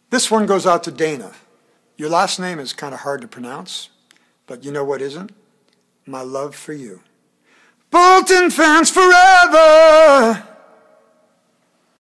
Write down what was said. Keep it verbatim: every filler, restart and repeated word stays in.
This one goes out to Dana. Your last name is kind of hard to pronounce, but you know what isn't? My love for you. Bolton fans forever!